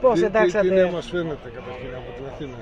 Πώς εντάξατε? Τι νέα μας φαίνεται καταρχήν από την Αθήνα?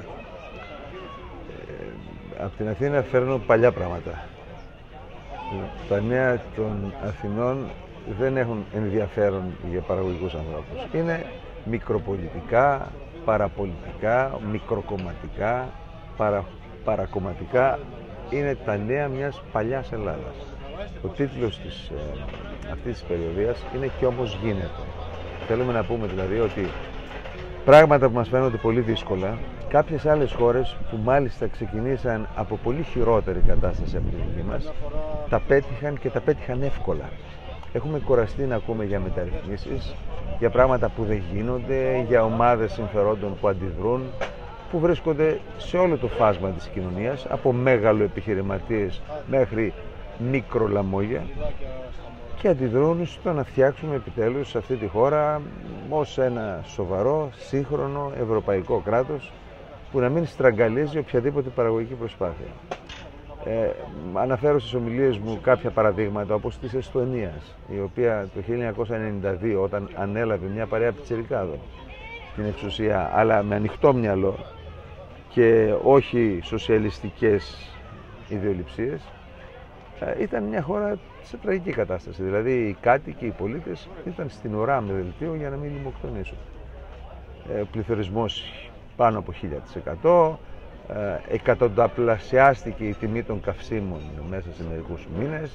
Από την Αθήνα φέρνω παλιά πράγματα. Τα νέα των Αθηνών δεν έχουν ενδιαφέρον για παραγωγικούς ανθρώπους. Είναι μικροπολιτικά, παραπολιτικά, μικροκομματικά, παρακομματικά. Είναι τα νέα μιας παλιάς Ελλάδας. Ο τίτλος αυτής της περιοδίας είναι «Κι όμως γίνεται». Θέλουμε να πούμε δηλαδή ότι πράγματα που μας φαίνονται πολύ δύσκολα, κάποιες άλλες χώρες που μάλιστα ξεκινήσαν από πολύ χειρότερη κατάσταση από την δική μας, τα πέτυχαν και τα πέτυχαν εύκολα. Έχουμε κουραστεί να ακούμε για μεταρρυθμίσεις, για πράγματα που δεν γίνονται, για ομάδες συμφερόντων που αντιδρούν, που βρίσκονται σε όλο το φάσμα της κοινωνίας, από μέγαλο επιχειρηματίες μέχρι μικρολαμόγια, και αντιδρούν στο να φτιάξουμε επιτέλους σε αυτή τη χώρα ως ένα σοβαρό, σύγχρονο ευρωπαϊκό κράτος που να μην στραγγαλίζει οποιαδήποτε παραγωγική προσπάθεια. Αναφέρω στις ομιλίες μου κάποια παραδείγματα όπως της Εστονίας, η οποία το 1992, όταν ανέλαβε μια παρέα πιτσιρικάδων την εξουσία, αλλά με ανοιχτό μυαλό και όχι σοσιαλιστικές ιδεολειψίες, ήταν μια χώρα σε τραγική κατάσταση. Δηλαδή οι κάτοικοι, οι πολίτες ήταν στην ουρά με δελτίο για να μην λιμοκτονήσουν. Πληθωρισμός πάνω από 1000%, εκατονταπλασιάστηκε η τιμή των καυσίμων μέσα σε μερικούς μήνες,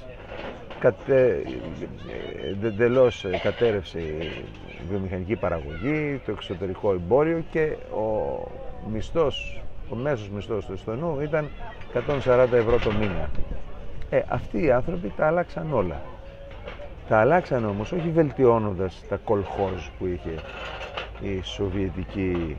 εντελώς κατέρευσε η βιομηχανική παραγωγή, το εξωτερικό εμπόριο και ο μέσος μισθός του Εστονού ήταν 140 ευρώ το μήνα. Αυτοί οι άνθρωποι τα αλλάξαν όλα. Τα αλλάξαν όμως όχι βελτιώνοντας τα κολχόζ που είχε η σοβιετική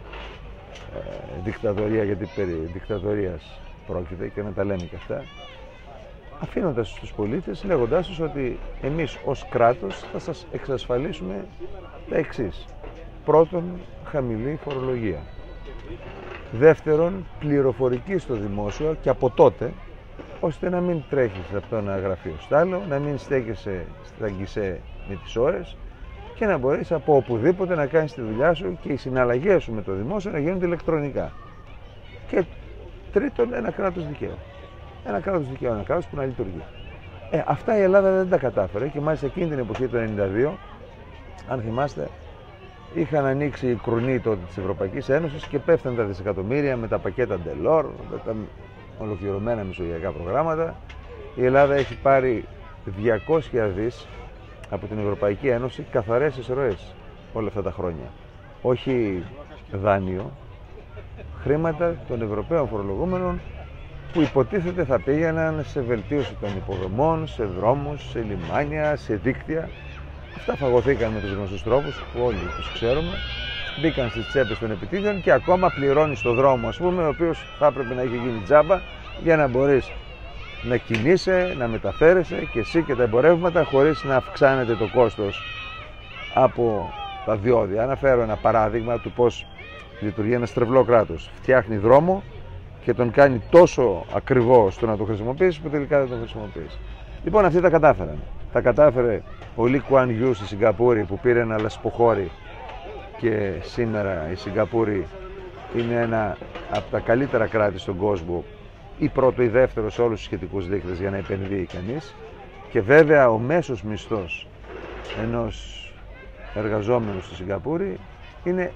δικτατορία, γιατί περί δικτατορίας πρόκειται και να τα λέμε και αυτά, αφήνοντας τους πολίτες, λέγοντάς τους ότι εμείς ως κράτος θα σας εξασφαλίσουμε τα εξής. Πρώτον, χαμηλή φορολογία. Δεύτερον, πληροφορική στο δημόσιο και από τότε, ώστε να μην τρέχεις από το ένα γραφείο στο άλλο, να μην στέκεσαι στα γκισέ με τις ώρες και να μπορείς από οπουδήποτε να κάνεις τη δουλειά σου και οι συναλλαγές σου με το δημόσιο να γίνονται ηλεκτρονικά. Και τρίτον, ένα κράτος δικαίου. Ένα κράτος δικαίου, ένα κράτος που να λειτουργεί. Αυτά η Ελλάδα δεν τα κατάφερε και μάλιστα εκείνη την εποχή του 1992, αν θυμάστε, είχαν ανοίξει οι κρουνοί τότε της Ευρωπαϊκής Ένωσης και πέφτανε τα δισεκατομμύρια με τα πακέτα Delors, με τα ολοκληρωμένα μεσογειακά προγράμματα. Η Ελλάδα έχει πάρει 200 δις από την Ευρωπαϊκή Ένωση καθαρές εισρωές όλα αυτά τα χρόνια. Όχι δάνειο, χρήματα των Ευρωπαίων φορολογούμενων που υποτίθεται θα πήγαιναν σε βελτίωση των υποδομών, σε δρόμους, σε λιμάνια, σε δίκτυα. Αυτά φαγωθήκαν με τους γνωστούς τρόπους που όλοι τους ξέρουμε. Μπήκαν στις τσέπες των επιτίθεων και ακόμα πληρώνεις το δρόμο, ας πούμε, ο οποίος θα έπρεπε να έχει γίνει τζάμπα για να μπορείς να κινείσαι, να μεταφέρεσαι και εσύ και τα εμπορεύματα χωρίς να αυξάνεται το κόστος από τα διόδια. Αναφέρω ένα παράδειγμα του πώς λειτουργεί ένα στρεβλό κράτος. Φτιάχνει δρόμο και τον κάνει τόσο ακριβό στο να το χρησιμοποιήσει που τελικά δεν το χρησιμοποιήσει. Λοιπόν, αυτοί τα κατάφεραν. Τα κατάφερε ο Λι Κουάν Ιου στη Σιγκαπούρη που πήρε ένα λασποχώρι και σήμερα η Σιγκαπούρη είναι ένα από τα καλύτερα κράτη στον κόσμο, ή πρώτο ή δεύτερο σε όλους τους σχετικούς δείκτες για να επενδύει κανείς. Και βέβαια ο μέσος μισθός ενός εργαζόμενου στη Σιγκαπούρη είναι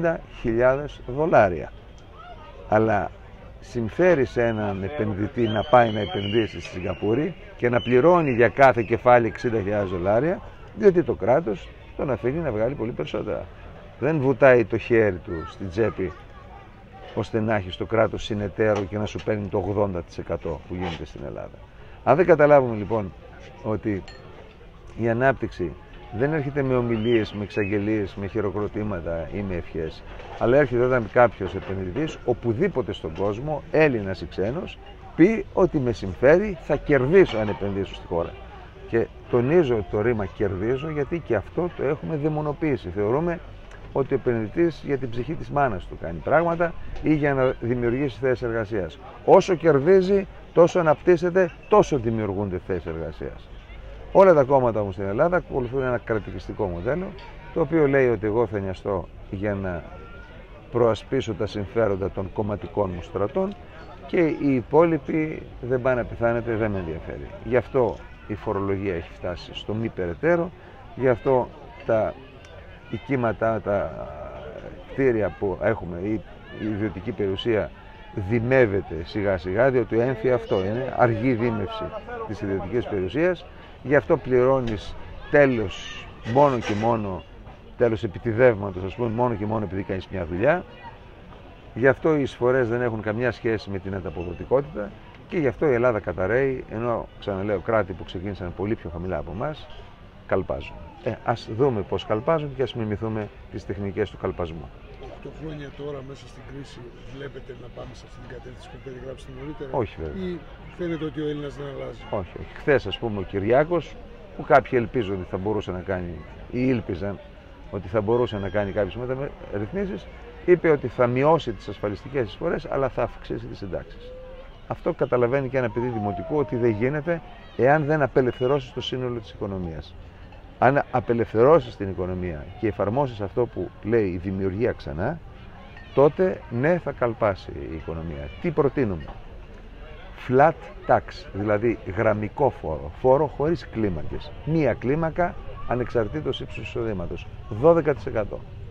$60.000. Αλλά συμφέρει σε έναν επενδυτή να πάει να επενδύσει στη Σιγκαπούρη και να πληρώνει για κάθε κεφάλι $60.000, διότι το κράτος τον αφήνει να βγάλει πολύ περισσότερα. Δεν βουτάει το χέρι του στην τσέπη ώστε να έχει το κράτος συνεταίρο και να σου παίρνει το 80% που γίνεται στην Ελλάδα. Αν δεν καταλάβουμε λοιπόν ότι η ανάπτυξη δεν έρχεται με ομιλίες, με εξαγγελίες, με χειροκροτήματα ή με ευχές, αλλά έρχεται όταν κάποιος επενδυτής, οπουδήποτε στον κόσμο, Έλληνας ή ξένος, πει ότι με συμφέρει, θα κερδίσω αν επενδύσω στη χώρα. Και τονίζω το ρήμα κερδίζω, γιατί και αυτό το έχουμε δαιμονοποιήσει. Θεωρούμε ότι ο επενδυτής για την ψυχή της μάνας του κάνει πράγματα ή για να δημιουργήσει θέσεις εργασίας. Όσο κερδίζει, τόσο αναπτύσσεται, τόσο δημιουργούνται θέσεις εργασίας. Όλα τα κόμματα όμως στην Ελλάδα ακολουθούν ένα κρατικιστικό μοντέλο το οποίο λέει ότι εγώ θα νοιαστώ για να προασπίσω τα συμφέροντα των κομματικών μου στρατών και οι υπόλοιποι δεν πάνε να πιθάνεται, δεν με ενδιαφέρει. Γι' αυτό η φορολογία έχει φτάσει στο μη περαιτέρω, γι' αυτό τα οικίματα, τα κτίρια που έχουμε, η ιδιωτική περιουσία δημεύεται σιγά σιγά, διότι έμφυ αυτό είναι αργή δίμευση της ιδιωτικής περιουσίας. Γι' αυτό πληρώνεις τέλος μόνο και μόνο, τέλος επιτιδεύματος, ας πούμε, μόνο και μόνο επειδή κάνεις μια δουλειά. Γι' αυτό οι εισφορές δεν έχουν καμιά σχέση με την ανταποδοτικότητα και γι' αυτό η Ελλάδα καταραίει, ενώ ξαναλέω κράτη που ξεκίνησαν πολύ πιο χαμηλά από εμάς καλπάζουν. Ας δούμε πώς καλπάζουν και ας μιμηθούμε τις τεχνικές του καλπασμού. 8 χρόνια τώρα μέσα στην κρίση βλέπετε να πάμε σε αυτή την κατεύθυνση που περιγράψετε νωρίτερα? Όχι βέβαια. Ή φαίνεται ότι ο Έλληνας δεν αλλάζει? Όχι, όχι. Χθες, ας πούμε, ο Κυριάκος, που κάποιοι ελπίζουν ότι θα μπορούσε να κάνει ή ήλπιζαν ότι θα μπορούσε να κάνει κάποιες μεταρρυθμίσεις, είπε ότι θα μειώσει τις ασφαλιστικές εισφορές αλλά θα αυξήσει τις συντάξεις. Αυτό καταλαβαίνει και ένα παιδί δημοτικού ότι δεν γίνεται εάν δεν απελευθερώσεις το σύνολο της οικονομίας. Αν απελευθερώσεις την οικονομία και εφαρμόσεις αυτό που λέει η δημιουργία ξανά, τότε ναι, θα καλπάσει η οικονομία. Τι προτείνουμε? Flat tax, δηλαδή γραμμικό φόρο, φόρο χωρίς κλίμακες. Μία κλίμακα ανεξαρτήτως ύψους εισοδήματος, 12%.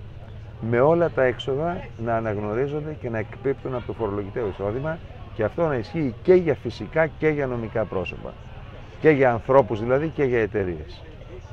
Με όλα τα έξοδα να αναγνωρίζονται και να εκπίπτουν από το φορολογητέο εισόδημα και αυτό να ισχύει και για φυσικά και για νομικά πρόσωπα. Και για ανθρώπους δηλαδή και για εταιρείες.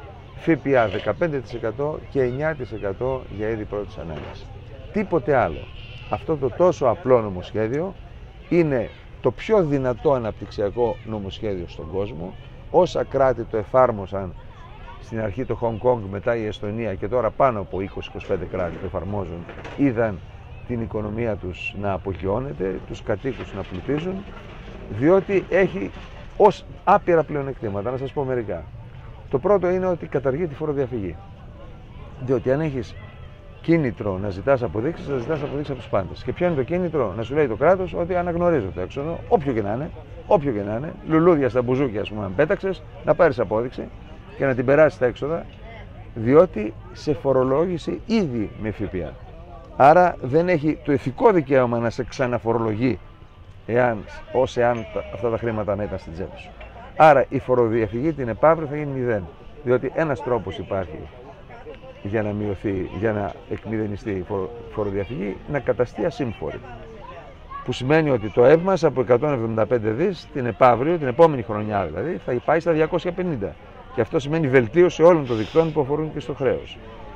ΦΠΑ 15% και 9% για είδη πρώτης ανάγκης. Τίποτε άλλο. Αυτό το τόσο απλό νομοσχέδιο είναι το πιο δυνατό αναπτυξιακό νομοσχέδιο στον κόσμο. Όσα κράτη το εφάρμοσαν, στην αρχή το Χονγκ Κονγκ, μετά η Εστονία και τώρα πάνω από 20-25 κράτη το εφαρμόζουν, είδαν την οικονομία τους να απογειώνεται, τους κατοίκους να πλουτίζουν, διότι έχει ως άπειρα πλεονεκτήματα. Να σας πω μερικά. Το πρώτο είναι ότι καταργεί τη φοροδιαφυγή. Διότι αν έχεις κίνητρο να ζητάς αποδείξεις, θα ζητάς αποδείξεις από τους πάντες. Και ποιο είναι το κίνητρο? Να σου λέει το κράτος ότι αναγνωρίζω το έξοδο, όποιο και να είναι, λουλούδια στα μπουζούκια, ας πούμε, αν πέταξες, να πάρεις απόδειξη και να την περάσεις στα έξοδα, διότι σε φορολόγησε ήδη με ΦΠΑ. Άρα δεν έχει το ηθικό δικαίωμα να σε ξαναφορολογεί εάν αυτά τα χρήματα να ήταν στην τσέπη σου. Άρα η φοροδιαφυγή την επαύριο θα γίνει 0. Διότι ένας τρόπος υπάρχει για να μειωθεί, για να εκμηδενιστεί η φοροδιαφυγή, να καταστεί ασύμφορη. Που σημαίνει ότι το ΕΒ μας από 175 δις την επαύριο, την επόμενη χρονιά δηλαδή, θα πάει στα 250. Και αυτό σημαίνει βελτίωση όλων των δικτών που αφορούν και στο χρέος.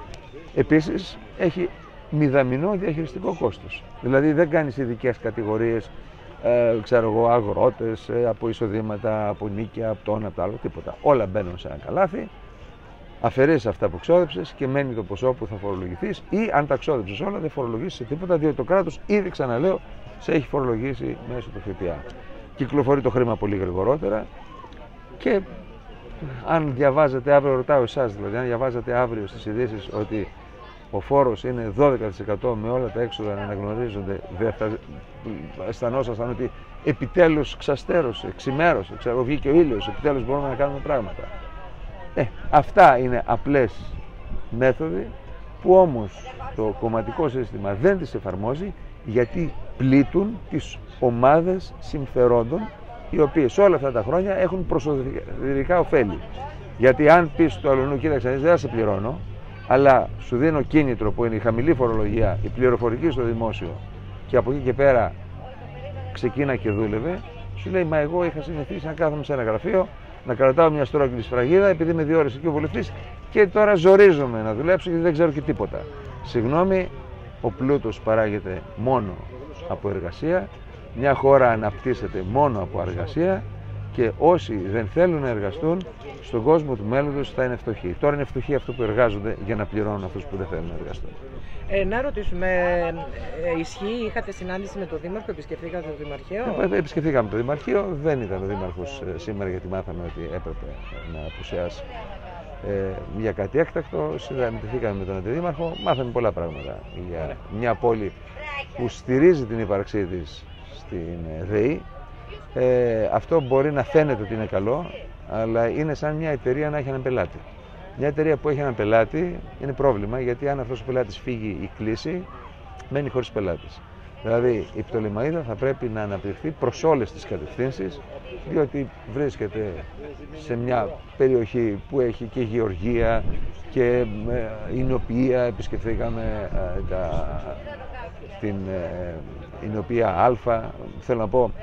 Επίσης έχει μηδαμινό διαχειριστικό κόστος. Δηλαδή δεν κάνεις ειδικές κατηγορίες, ξέρω εγώ, αγρότες, από εισοδήματα, από νίκια, από το ένα, από το άλλο, τίποτα. Όλα μπαίνουν σε ένα καλάθι, αφαιρέσεις αυτά που ξόδεψες και μένει το ποσό που θα φορολογηθείς, ή αν τα ξόδεψες όλα δεν φορολογήσεις σε τίποτα, διότι το κράτος ήδη, ξαναλέω, σε έχει φορολογήσει μέσω του ΦΠΑ. Κυκλοφορεί το χρήμα πολύ γρηγορότερα και αν διαβάζετε αύριο, ρωτάω εσάς δηλαδή, αν διαβάζετε αύριο στις ειδήσεις ότι ο φόρος είναι 12% με όλα τα έξοδα να αναγνωρίζονται, αισθανόσασταν ότι επιτέλους ξαστέρωσε, ξημέρωσε, ξέρω, βγήκε ο ήλιος, επιτέλους μπορούμε να κάνουμε πράγματα. Αυτά είναι απλές μέθοδοι που όμως το κομματικό σύστημα δεν τις εφαρμόζει, γιατί πλήττουν τις ομάδες συμφερόντων οι οποίες όλα αυτά τα χρόνια έχουν προσωπικά ωφέλη. Γιατί αν πεις στο αλλονού, κοίταξε, δεν θα σε πληρώνω, αλλά σου δίνω κίνητρο που είναι η χαμηλή φορολογία, η πληροφορική στο δημόσιο και από εκεί και πέρα ξεκίνα και δούλευε, σου λέει, μα εγώ είχα συνηθίσει να κάθομαι σε ένα γραφείο, να κρατάω μια στρόκυλη σφραγίδα επειδή είμαι 2 ώρες εκεί ο βουλευτής και τώρα ζορίζομαι να δουλέψω γιατί δεν ξέρω και τίποτα. Συγγνώμη, ο πλούτος παράγεται μόνο από εργασία, μια χώρα αναπτύσσεται μόνο από εργασία και όσοι δεν θέλουν να εργαστούν στον κόσμο του μέλλοντος θα είναι φτωχοί. Τώρα είναι φτωχοί αυτοί που εργάζονται για να πληρώνουν αυτούς που δεν θέλουν να εργαστούν. Να ρωτήσουμε, ισχύει, είχατε συνάντηση με τον Δήμαρχο, επισκεφθήκατε το Δημαρχείο? Επισκεφθήκαμε το Δημαρχείο, δεν ήταν ο Δήμαρχος σήμερα γιατί μάθαμε ότι έπρεπε να απουσιάσει για κάτι έκτακτο. Συναντηθήκαμε με τον Αντιδήμαρχο, μάθαμε πολλά πράγματα για μια πόλη που στηρίζει την ύπαρξή της στην ΔΕΗ. Αυτό μπορεί να φαίνεται ότι είναι καλό, αλλά είναι σαν μια εταιρεία να έχει έναν πελάτη. Μια εταιρεία που έχει έναν πελάτη είναι πρόβλημα, γιατί αν αυτός ο πελάτης φύγει ή κλείσει, μένει χωρίς πελάτες. Δηλαδή η Πτολεμαΐδα θα πρέπει να αναπτυχθεί προς όλες τις κατευθύνσεις, διότι βρίσκεται σε μια περιοχή που έχει και γεωργία και εινοποιία. Επισκεφθήκαμε την εινοποιία Α. Θέλω να πω,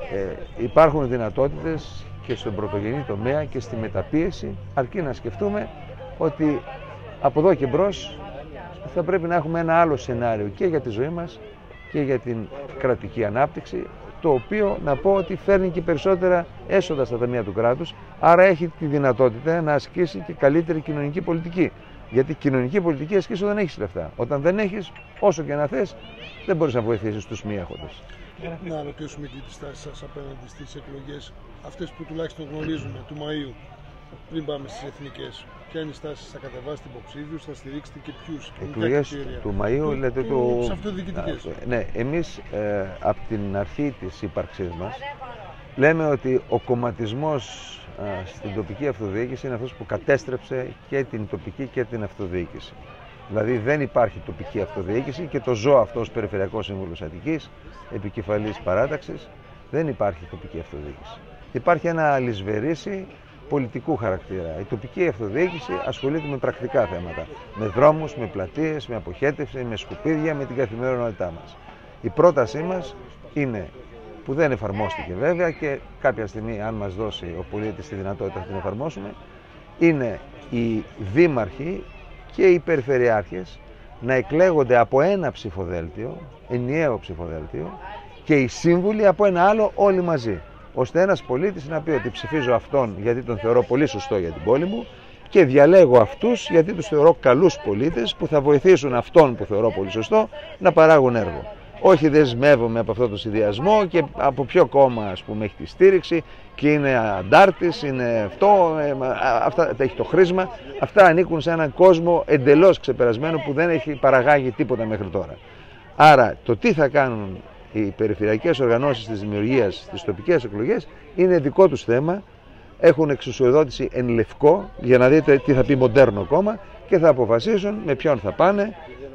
υπάρχουν δυνατότητες και στον πρωτογενή τομέα και στη μεταπίεση, αρκεί να σκεφτούμε ότι από εδώ και μπρος θα πρέπει να έχουμε ένα άλλο σενάριο και για τη ζωή μας και για την κρατική ανάπτυξη, το οποίο να πω ότι φέρνει και περισσότερα έσοδα στα ταμεία του κράτους, άρα έχει τη δυνατότητα να ασκήσει και καλύτερη κοινωνική πολιτική. Γιατί κοινωνική πολιτική ασκήσει όταν έχεις λεφτά. Όταν δεν έχεις, όσο και να θες, δεν μπορείς να βοηθήσεις τους μη έχοντες. Να ρωτήσουμε και τη στάση σας απέναντι στις εκλογές, αυτές που τουλάχιστον γνωρίζουμε, του Μαΐου, πριν πάμε στις εθνικές. Ποια είναι η στάση σας, θα κατεβάσετε υποψήφιους, θα στηρίξετε και ποιους? Εκλογές του Μαΐου, λέτε το... Σε αυτοδιοικητικές. Ναι, εμείς από την αρχή της ύπαρξής μας λέμε ότι ο κομματισμός στην τοπική αυτοδιοίκηση είναι αυτός που κατέστρεψε και την τοπική και την αυτοδιοίκηση. Δηλαδή δεν υπάρχει τοπική αυτοδιοίκηση και το ζω αυτό ως Περιφερειακός Σύμβουλος Αττικής, επικεφαλής παράταξης, δεν υπάρχει τοπική αυτοδιοίκηση. Υπάρχει ένα αλυσβερίσι πολιτικού χαρακτήρα. Η τοπική αυτοδιοίκηση ασχολείται με πρακτικά θέματα, με δρόμους, με πλατείες, με αποχέτευση, με σκουπίδια, με την καθημερινότητά μας. Η πρότασή μας είναι, που δεν εφαρμόστηκε βέβαια και κάποια στιγμή αν μας δώσει ο πολίτης τη δυνατότητα να την εφαρμόσουμε, είναι οι δήμαρχοι και οι περιφερειάρχες να εκλέγονται από ένα ψηφοδέλτιο, ενιαίο ψηφοδέλτιο, και οι σύμβουλοι από ένα άλλο, όλοι μαζί. Ώστε ένας πολίτης να πει ότι ψηφίζω αυτόν γιατί τον θεωρώ πολύ σωστό για την πόλη μου και διαλέγω αυτούς γιατί τους θεωρώ καλούς πολίτες που θα βοηθήσουν αυτόν που θεωρώ πολύ σωστό να παράγουν έργο. Όχι δεσμεύομαι από αυτό το συνδυασμό και από ποιο κόμμα, ας πούμε, έχει τη στήριξη και είναι αντάρτης, είναι αυτό, αυτά έχει το χρήσμα. Αυτά ανήκουν σε έναν κόσμο εντελώς ξεπερασμένο που δεν έχει παραγάγει τίποτα μέχρι τώρα. Άρα το τι θα κάνουν οι περιφερειακές οργανώσεις της δημιουργίας στις τοπικές εκλογές είναι δικό τους θέμα. Έχουν εξουσιοδότηση εν λευκό για να δείτε τι θα πει μοντέρνο κόμμα και θα αποφασίσουν με ποιον θα πάνε,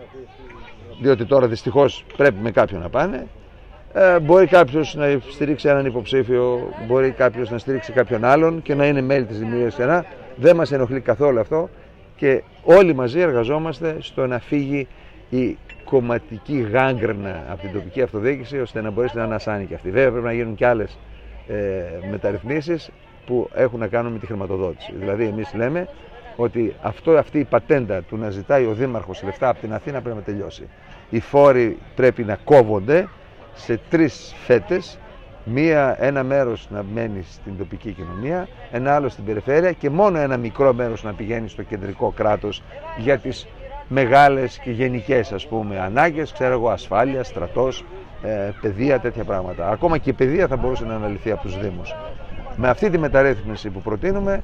διότι τώρα δυστυχώς πρέπει με κάποιον να πάνε. Μπορεί κάποιος να στηρίξει έναν υποψήφιο, μπορεί κάποιος να στηρίξει κάποιον άλλον και να είναι μέλη της δημιουργίας ξανά. Δεν μας ενοχλεί καθόλου αυτό και όλοι μαζί εργαζόμαστε στο να φύγει η κομματική γάγκρνα από την τοπική αυτοδιοίκηση, ώστε να μπορέσει να ανασάνει και αυτή. Βέβαια πρέπει να γίνουν και άλλες μεταρρυθμίσεις που έχουν να κάνουν με τη χρηματοδότηση. Δηλαδή εμείς λέμε ότι αυτή η πατέντα του να ζητάει ο Δήμαρχος λεφτά από την Αθήνα πρέπει να τελειώσει. Οι φόροι πρέπει να κόβονται σε 3 φέτες, ένα μέρος να μένει στην τοπική κοινωνία, ένα άλλο στην περιφέρεια και μόνο ένα μικρό μέρος να πηγαίνει στο κεντρικό κράτος για τις μεγάλες και γενικές, ας πούμε, ανάγκες, ξέρω εγώ, ασφάλεια, στρατός, παιδεία, τέτοια πράγματα. Ακόμα και η παιδεία θα μπορούσε να αναλυθεί από τους Δήμους. Με αυτή τη μεταρρύθμιση που προτείνουμε,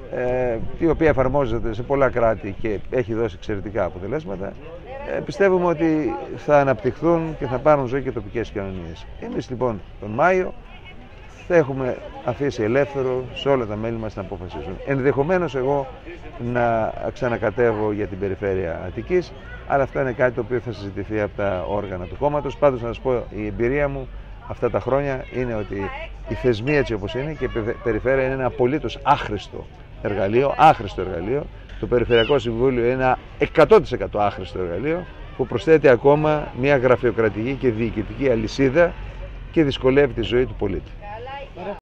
η οποία εφαρμόζεται σε πολλά κράτη και έχει δώσει εξαιρετικά αποτελέσματα, πιστεύουμε ότι θα αναπτυχθούν και θα πάρουν ζωή και τοπικές κοινωνίες. Εμείς λοιπόν τον Μάιο θα έχουμε αφήσει ελεύθερο σε όλα τα μέλη μας να αποφασίσουν. Ενδεχομένως εγώ να ξανακατεύω για την περιφέρεια Αττικής, αλλά αυτό είναι κάτι το οποίο θα συζητηθεί από τα όργανα του κόμματος. Πάντως να σας πω, η εμπειρία μου αυτά τα χρόνια είναι ότι οι θεσμοί έτσι όπως είναι και η περιφέρεια είναι ένα απολύτως άχρηστο εργαλείο. Το Περιφερειακό Συμβούλιο είναι ένα 100% άχρηστο εργαλείο που προσθέτει ακόμα μια γραφειοκρατική και διοικητική αλυσίδα και δυσκολεύει τη ζωή του πολίτη.